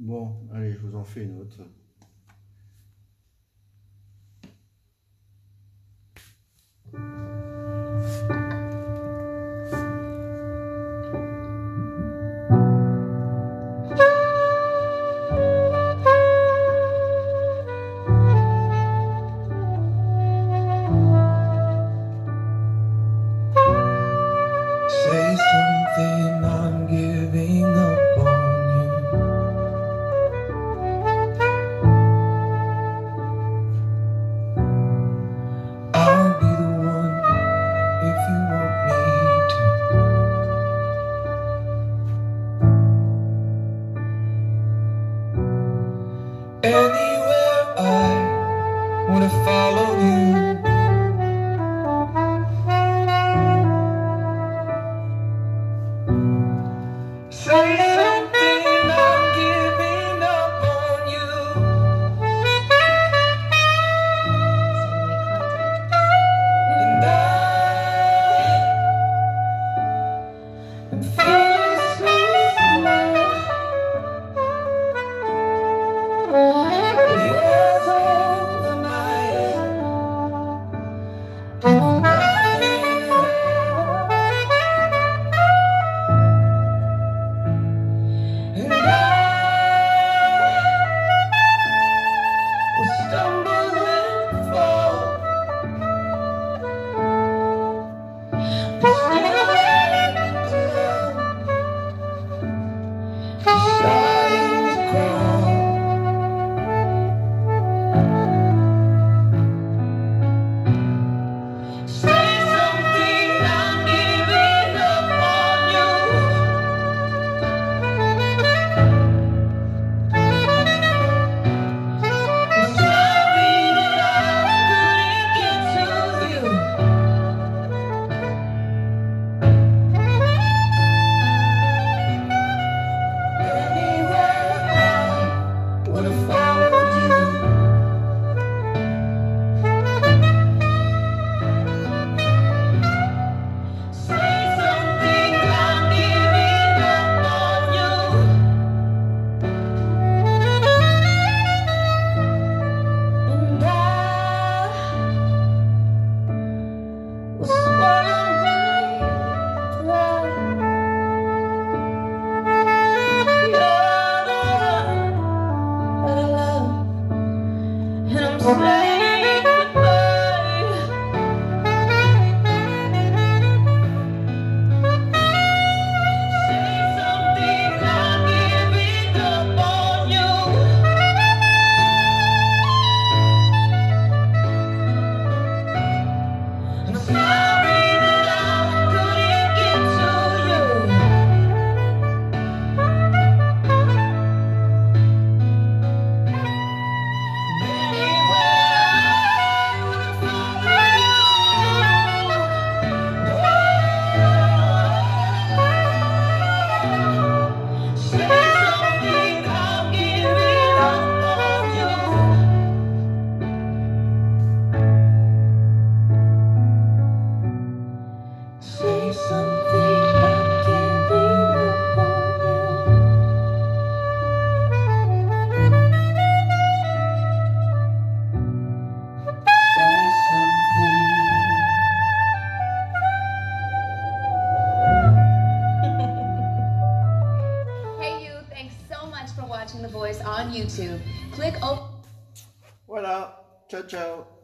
Bon, allez, je vous en fais une autre. Say something, I'm giving up on you. I'll be the one if you want me to. Anywhere I wanna follow you. Say something, I'm giving up on you. And I'm feeling so small. Years older than I am. And I will stumble and fall, but still waiting to love, starting to crawl. Say something, I'm giving up on you. I'm sorry that I couldn't get to you. Anywhere I would've followed you. Say something, I'm giving up on you. And I will swallow my pride. You're the one that I love, and I'm saying goodbye. Say something, I'm giving up on you. And I'm sorry that I couldn't get to you. Anywhere I would've followed you. Say something, I'm giving up on you. Say something, I'm giving up on you. Say something. Hey you, thanks so much for watching The Voice on YouTube. Click open. Voilà, ciao ciao.